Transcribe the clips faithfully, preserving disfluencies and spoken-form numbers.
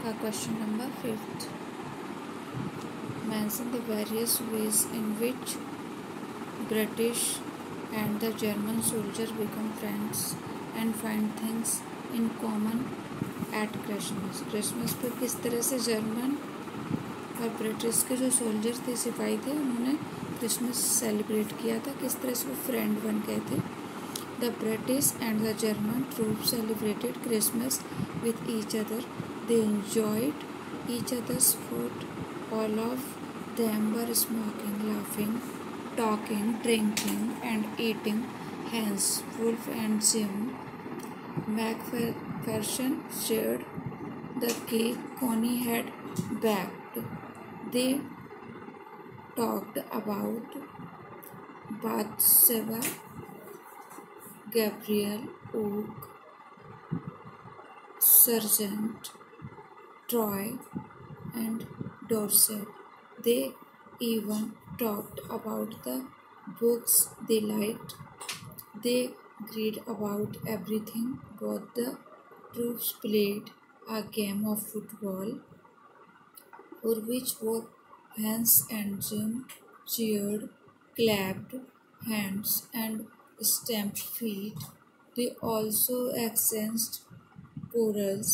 Uh, question number fifth. Mention the various ways in which British and the German soldier become friends and find things in common at Christmas. Christmas पर किस तरह से German और British के जो soldier थे, सिपाही थे, उन्होंने क्रिसमस सेलिब्रेट किया था, किस तरह से वो फ्रेंड बन गए थे. The British and the German troops celebrated Christmas with each other. They enjoyed each other's food. All of them were smoking, laughing, talking, drinking, and eating. Hence, Wolf and Jim McPherson shared the cake Connie had baked. They talked about Bathsheba, Gabriel, Oak, Sergeant, Troy, and Dorset. They even talked about the books they liked. They agreed about everything. Both the troops played a game of football, for which both Hans and Jim cheered, clapped hands, and stamped feet. They also exchanged chorals,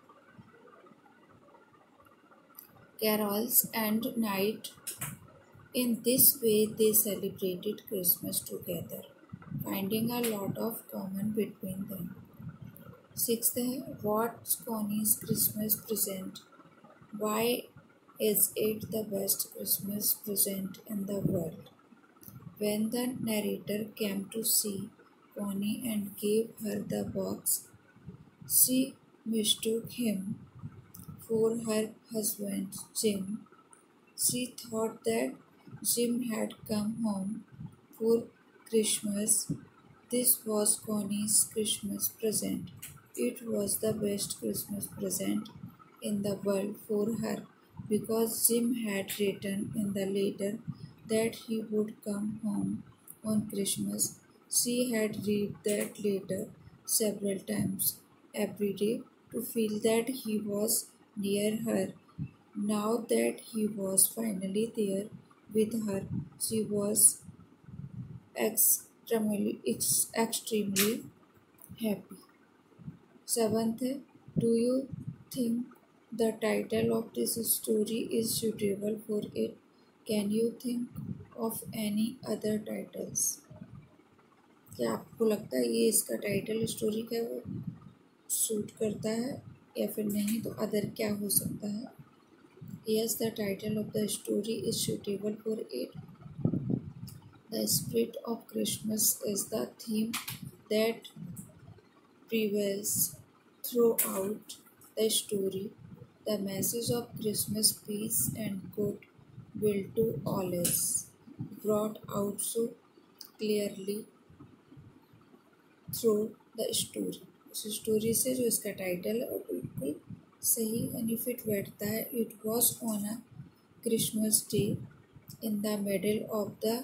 carols, and night. In this way, they celebrated Christmas together, finding a lot of common between them. Sixth है, what's Connie's Christmas present? Why is it the best Christmas present in the world? When the narrator came to see Connie and gave her the box, she mistook him for her husband Jim. She thought that Jim had come home for Christmas. This was Connie's Christmas present. It was the best Christmas present in the world for her, because Jim had written in the letter that he would come home on Christmas. She had read that letter several times every day to feel that he was near her. Now that he was finally there with her, she was extremely, ex- extremely happy. Seventh, do you think the title of this story is suitable for it? Can you think of any other titles? क्या आपको लगता है ये इसका title story का वो suit करता है या फिर नहीं, तो अदर क्या हो सकता है? Yes, the title of the story is suitable for it. The spirit of Christmas is the theme that prevails throughout the story. The message of Christmas, peace and goodwill to all, is brought out so clearly through the story. उस story से जो इसका title है वो बिल्कुल सही यानी fit बैठता है. It was on a Christmas day in the middle of the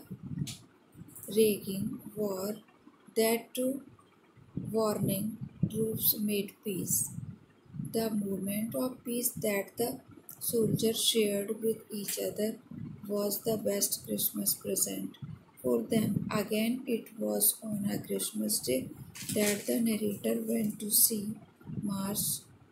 raging war that two warring troops made peace. The moment of peace that the soldiers shared with each other was the best Christmas present for them. Again, it was on a Christmas day that the narrator went to see Marsh,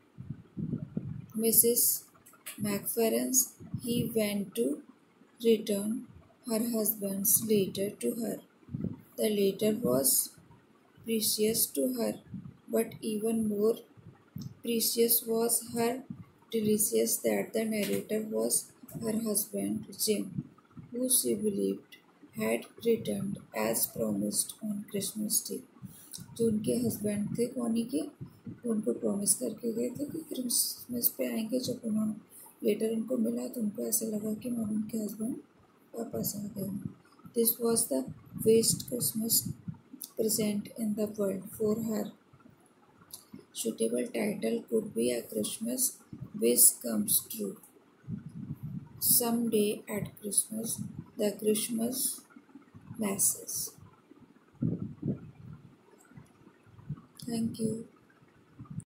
Missus McPherson. He went to return her husband's letter to her. The letter was precious to her, but even more precious was her delicious that the narrator was her husband Jim, who she believed had returned as promised on Christmas Day. जो उनके husband थे Connie के, वो उनको promise करके गए थे कि क्रिसमस पे आएंगे. जब उन्होंने लेटर उनको मिला तो उनको ऐसा लगा कि मैं उनके हस्बैंड वापस आ गए. This was the best Christmas present in the world for her. Suitable title could be A Christmas Wish Comes True. Someday at Christmas, the Christmas Message. Thank you.